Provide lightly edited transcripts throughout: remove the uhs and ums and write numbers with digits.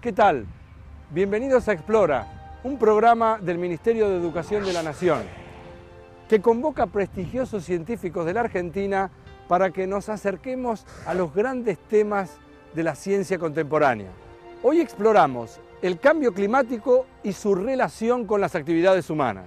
¿Qué tal? Bienvenidos a Explora, un programa del Ministerio de Educación de la Nación, que convoca a prestigiosos científicos de la Argentina para que nos acerquemos a los grandes temas de la ciencia contemporánea. Hoy exploramos el cambio climático y su relación con las actividades humanas.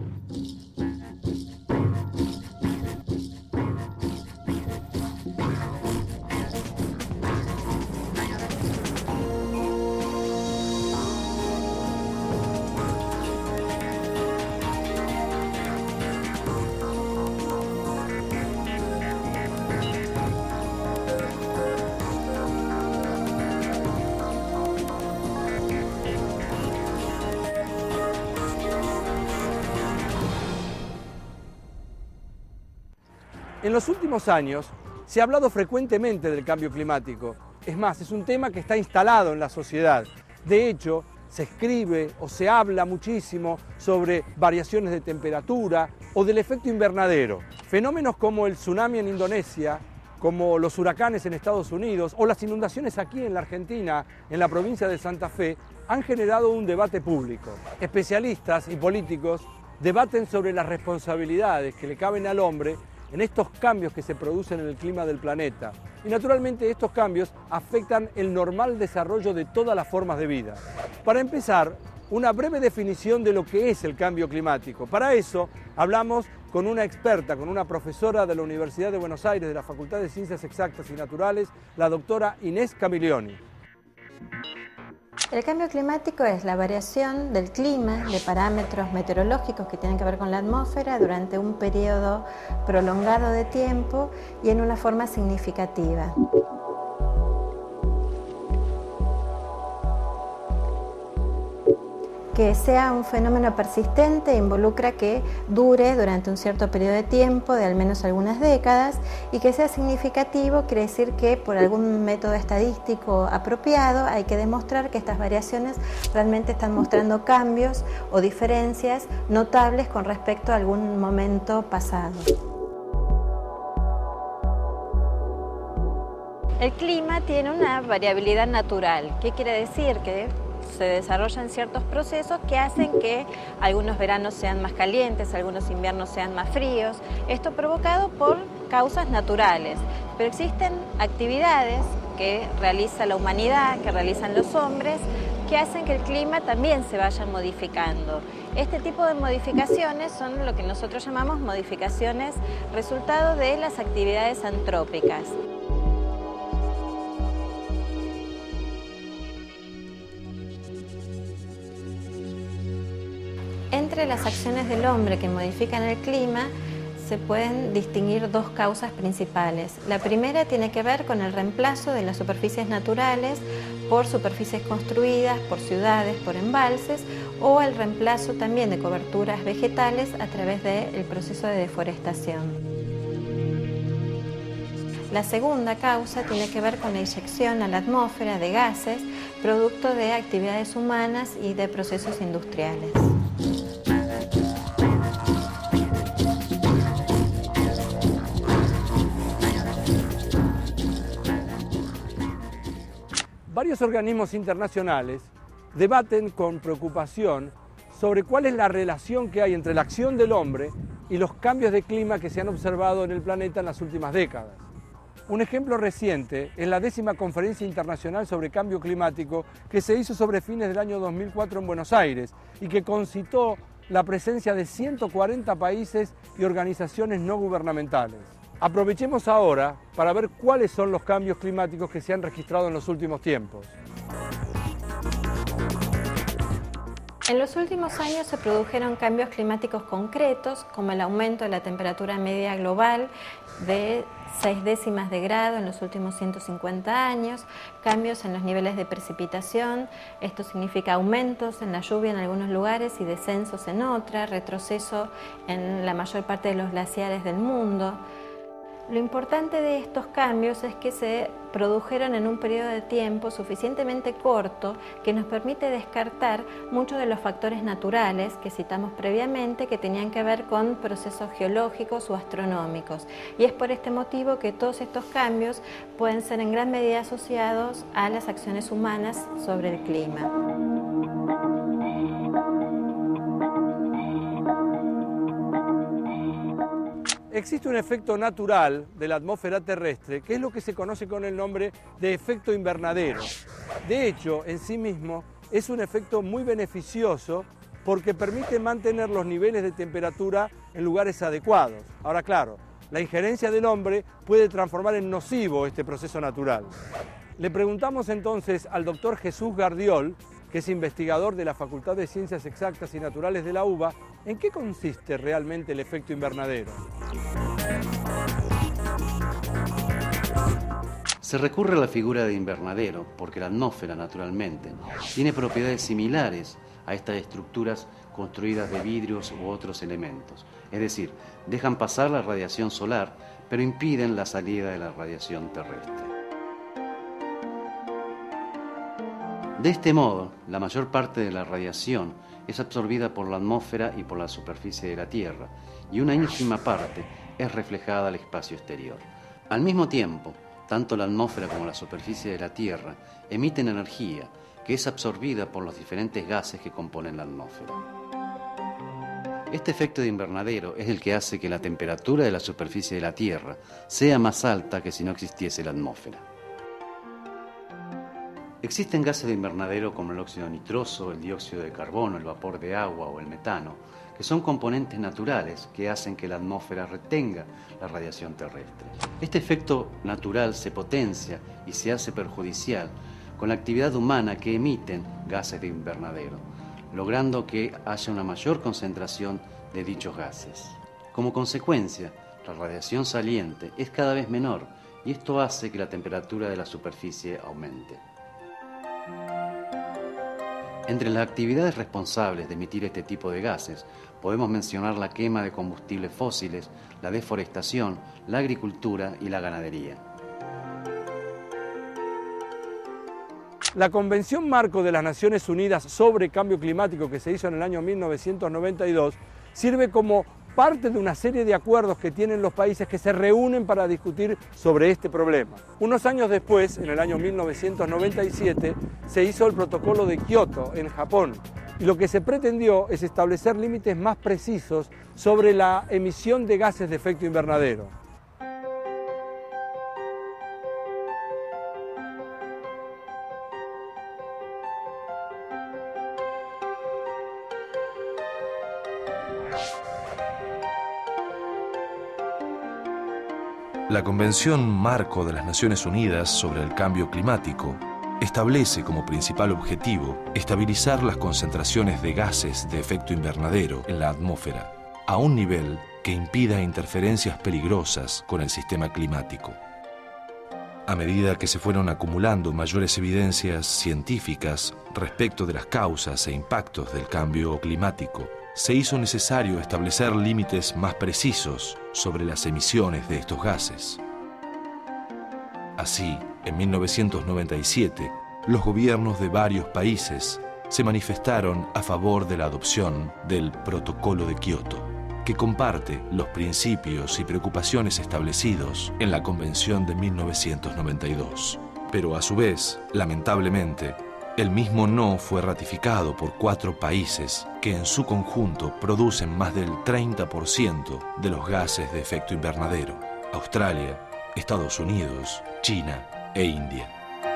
En los últimos años se ha hablado frecuentemente del cambio climático. Es más, es un tema que está instalado en la sociedad. De hecho, se escribe o se habla muchísimo sobre variaciones de temperatura o del efecto invernadero. Fenómenos como el tsunami en Indonesia, como los huracanes en Estados Unidos o las inundaciones aquí en la Argentina, en la provincia de Santa Fe, han generado un debate público. Especialistas y políticos debaten sobre las responsabilidades que le caben al hombre en estos cambios que se producen en el clima del planeta. Y naturalmente estos cambios afectan el normal desarrollo de todas las formas de vida. Para empezar, una breve definición de lo que es el cambio climático. Para eso hablamos con una experta, con una profesora de la Universidad de Buenos Aires, de la Facultad de Ciencias Exactas y Naturales, la doctora Inés Camiglioni. El cambio climático es la variación del clima, de parámetros meteorológicos que tienen que ver con la atmósfera durante un periodo prolongado de tiempo y en una forma significativa. Que sea un fenómeno persistente involucra que dure durante un cierto periodo de tiempo, de al menos algunas décadas, y que sea significativo quiere decir que por algún método estadístico apropiado hay que demostrar que estas variaciones realmente están mostrando cambios o diferencias notables con respecto a algún momento pasado. El clima tiene una variabilidad natural. ¿Qué quiere decir? Que se desarrollan ciertos procesos que hacen que algunos veranos sean más calientes, algunos inviernos sean más fríos. Esto provocado por causas naturales, pero existen actividades que realiza la humanidad, que realizan los hombres, que hacen que el clima también se vaya modificando. Este tipo de modificaciones son lo que nosotros llamamos modificaciones resultado de las actividades antrópicas. Entre las acciones del hombre que modifican el clima se pueden distinguir dos causas principales. La primera tiene que ver con el reemplazo de las superficies naturales por superficies construidas, por ciudades, por embalses, o el reemplazo también de coberturas vegetales a través del proceso de deforestación. La segunda causa tiene que ver con la inyección a la atmósfera de gases producto de actividades humanas y de procesos industriales. Varios organismos internacionales debaten con preocupación sobre cuál es la relación que hay entre la acción del hombre y los cambios de clima que se han observado en el planeta en las últimas décadas. Un ejemplo reciente es la 10ª Conferencia Internacional sobre Cambio Climático que se hizo sobre fines del año 2004 en Buenos Aires y que concitó la presencia de 140 países y organizaciones no gubernamentales. Aprovechemos ahora para ver cuáles son los cambios climáticos que se han registrado en los últimos tiempos. En los últimos años se produjeron cambios climáticos concretos, como el aumento de la temperatura media global de 0,6 de grado en los últimos 150 años, cambios en los niveles de precipitación, esto significa aumentos en la lluvia en algunos lugares y descensos en otras, retroceso en la mayor parte de los glaciares del mundo. Lo importante de estos cambios es que se produjeron en un periodo de tiempo suficientemente corto que nos permite descartar muchos de los factores naturales que citamos previamente que tenían que ver con procesos geológicos o astronómicos. Y es por este motivo que todos estos cambios pueden ser en gran medida asociados a las acciones humanas sobre el clima. Existe un efecto natural de la atmósfera terrestre, que es lo que se conoce con el nombre de efecto invernadero. De hecho, en sí mismo, es un efecto muy beneficioso porque permite mantener los niveles de temperatura en lugares adecuados. Ahora, claro, la injerencia del hombre puede transformar en nocivo este proceso natural. Le preguntamos entonces al doctor Jesús Gardiol, que es investigador de la Facultad de Ciencias Exactas y Naturales de la UBA, ¿en qué consiste realmente el efecto invernadero? Se recurre a la figura de invernadero porque la atmósfera, naturalmente, tiene propiedades similares a estas estructuras construidas de vidrios u otros elementos. Es decir, dejan pasar la radiación solar, pero impiden la salida de la radiación terrestre. De este modo, la mayor parte de la radiación es absorbida por la atmósfera y por la superficie de la Tierra, y una ínfima parte es reflejada al espacio exterior. Al mismo tiempo, tanto la atmósfera como la superficie de la Tierra emiten energía que es absorbida por los diferentes gases que componen la atmósfera. Este efecto de invernadero es el que hace que la temperatura de la superficie de la Tierra sea más alta que si no existiese la atmósfera. Existen gases de invernadero como el óxido nitroso, el dióxido de carbono, el vapor de agua o el metano, que son componentes naturales que hacen que la atmósfera retenga la radiación terrestre. Este efecto natural se potencia y se hace perjudicial con la actividad humana que emiten gases de invernadero, logrando que haya una mayor concentración de dichos gases. Como consecuencia, la radiación saliente es cada vez menor y esto hace que la temperatura de la superficie aumente. Entre las actividades responsables de emitir este tipo de gases, podemos mencionar la quema de combustibles fósiles, la deforestación, la agricultura y la ganadería. La Convención Marco de las Naciones Unidas sobre Cambio Climático, que se hizo en el año 1992, sirve como parte de una serie de acuerdos que tienen los países que se reúnen para discutir sobre este problema. Unos años después, en el año 1997, se hizo el Protocolo de Kioto en Japón, y lo que se pretendió es establecer límites más precisos sobre la emisión de gases de efecto invernadero. La Convención Marco de las Naciones Unidas sobre el Cambio Climático establece como principal objetivo estabilizar las concentraciones de gases de efecto invernadero en la atmósfera a un nivel que impida interferencias peligrosas con el sistema climático. A medida que se fueron acumulando mayores evidencias científicas respecto de las causas e impactos del cambio climático, se hizo necesario establecer límites más precisos sobre las emisiones de estos gases. Así, en 1997, los gobiernos de varios países se manifestaron a favor de la adopción del Protocolo de Kioto, que comparte los principios y preocupaciones establecidos en la Convención de 1992. Pero a su vez, lamentablemente, el mismo no fue ratificado por 4 países que en su conjunto producen más del 30% de los gases de efecto invernadero: Australia, Estados Unidos, China e India.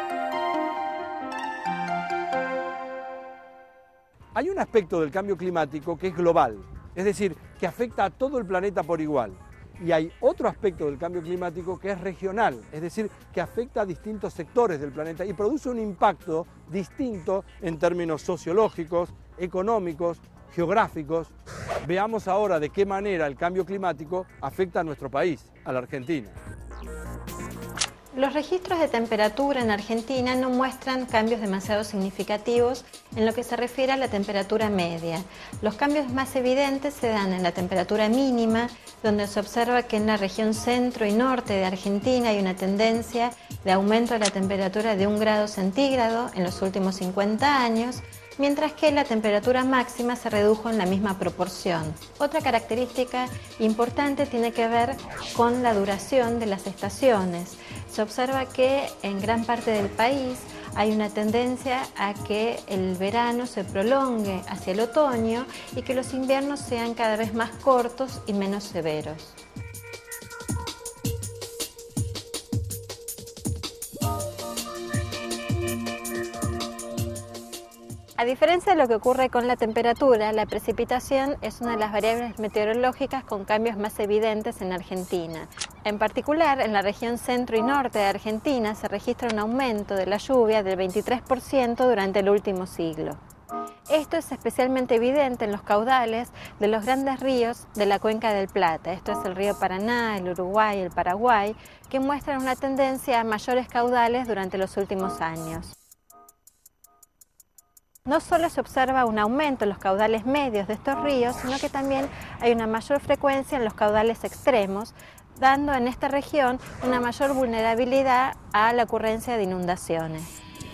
Hay un aspecto del cambio climático que es global, es decir, que afecta a todo el planeta por igual. Y hay otro aspecto del cambio climático que es regional, es decir, que afecta a distintos sectores del planeta y produce un impacto distinto en términos sociológicos, económicos, geográficos. Veamos ahora de qué manera el cambio climático afecta a nuestro país, a la Argentina. Los registros de temperatura en Argentina no muestran cambios demasiado significativos en lo que se refiere a la temperatura media. Los cambios más evidentes se dan en la temperatura mínima, donde se observa que en la región centro y norte de Argentina hay una tendencia de aumento de la temperatura de 1 grado centígrado en los últimos 50 años, mientras que la temperatura máxima se redujo en la misma proporción. Otra característica importante tiene que ver con la duración de las estaciones. Se observa que en gran parte del país hay una tendencia a que el verano se prolongue hacia el otoño y que los inviernos sean cada vez más cortos y menos severos. A diferencia de lo que ocurre con la temperatura, la precipitación es una de las variables meteorológicas con cambios más evidentes en Argentina. En particular, en la región centro y norte de Argentina se registra un aumento de la lluvia del 23% durante el último siglo. Esto es especialmente evidente en los caudales de los grandes ríos de la Cuenca del Plata. Esto es el río Paraná, el Uruguay y el Paraguay, que muestran una tendencia a mayores caudales durante los últimos años. No solo se observa un aumento en los caudales medios de estos ríos, sino que también hay una mayor frecuencia en los caudales extremos, dando en esta región una mayor vulnerabilidad a la ocurrencia de inundaciones.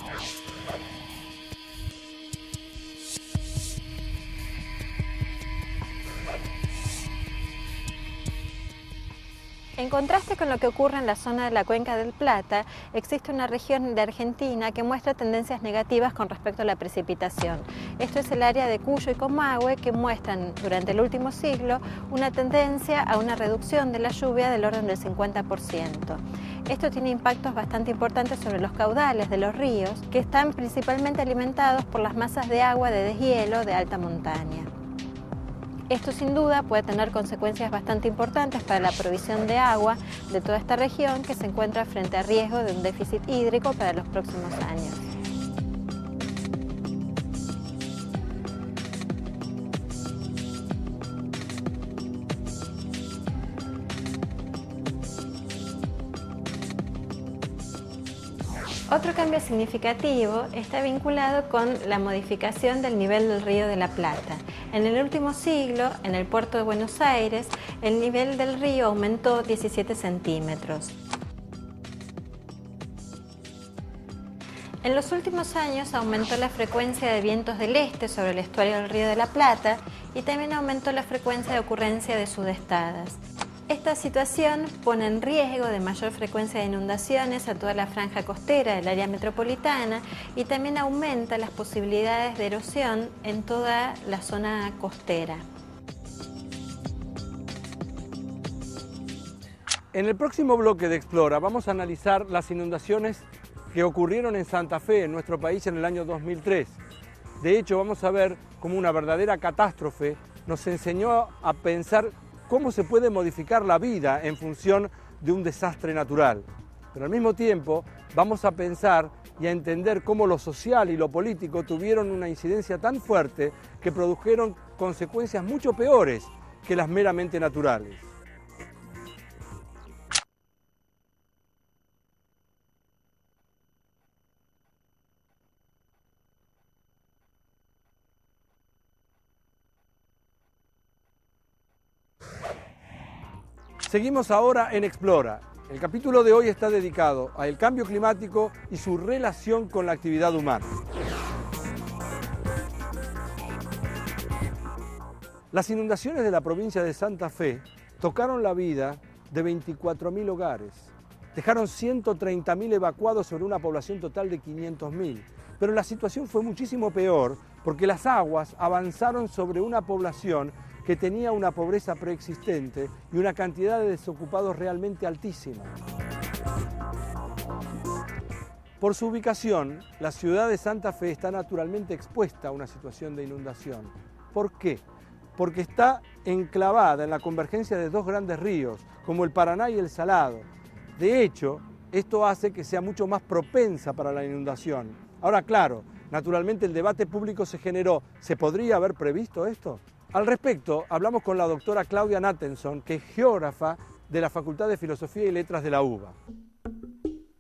En contraste con lo que ocurre en la zona de la Cuenca del Plata, existe una región de Argentina que muestra tendencias negativas con respecto a la precipitación. Esto es el área de Cuyo y Comahue, que muestran durante el último siglo una tendencia a una reducción de la lluvia del orden del 50%. Esto tiene impactos bastante importantes sobre los caudales de los ríos, que están principalmente alimentados por las masas de agua de deshielo de alta montaña. Esto sin duda puede tener consecuencias bastante importantes para la provisión de agua de toda esta región, que se encuentra frente a riesgo de un déficit hídrico para los próximos años. Otro cambio significativo está vinculado con la modificación del nivel del río de la Plata. En el último siglo, en el puerto de Buenos Aires, el nivel del río aumentó 17 centímetros. En los últimos años aumentó la frecuencia de vientos del este sobre el estuario del río de la Plata y también aumentó la frecuencia de ocurrencia de sudestadas. Esta situación pone en riesgo de mayor frecuencia de inundaciones a toda la franja costera del área metropolitana y también aumenta las posibilidades de erosión en toda la zona costera. En el próximo bloque de Explora vamos a analizar las inundaciones que ocurrieron en Santa Fe, en nuestro país, en el año 2003. De hecho, vamos a ver cómo una verdadera catástrofe nos enseñó a pensar cómo se puede modificar la vida en función de un desastre natural. Pero al mismo tiempo vamos a pensar y a entender cómo lo social y lo político tuvieron una incidencia tan fuerte que produjeron consecuencias mucho peores que las meramente naturales. Seguimos ahora en Explora. El capítulo de hoy está dedicado al cambio climático y su relación con la actividad humana. Las inundaciones de la provincia de Santa Fe tocaron la vida de 24.000 hogares. Dejaron 130.000 evacuados sobre una población total de 500.000. Pero la situación fue muchísimo peor porque las aguas avanzaron sobre una población que tenía una pobreza preexistente y una cantidad de desocupados realmente altísima. Por su ubicación, la ciudad de Santa Fe está naturalmente expuesta a una situación de inundación. ¿Por qué? Porque está enclavada en la convergencia de dos grandes ríos, como el Paraná y el Salado. De hecho, esto hace que sea mucho más propensa para la inundación. Ahora, claro, naturalmente el debate público se generó. ¿Se podría haber previsto esto? Al respecto, hablamos con la doctora Claudia Nattenson, que es geógrafa de la Facultad de Filosofía y Letras de la UBA.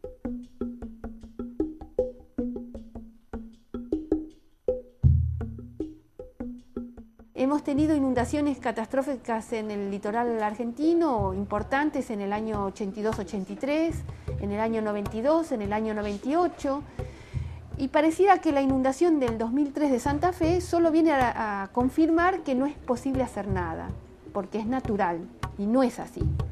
Hemos tenido inundaciones catastróficas en el litoral argentino, importantes en el año 82-83, en el año 92, en el año 98, y pareciera que la inundación del 2003 de Santa Fe solo viene a confirmar que no es posible hacer nada, porque es natural, y no es así.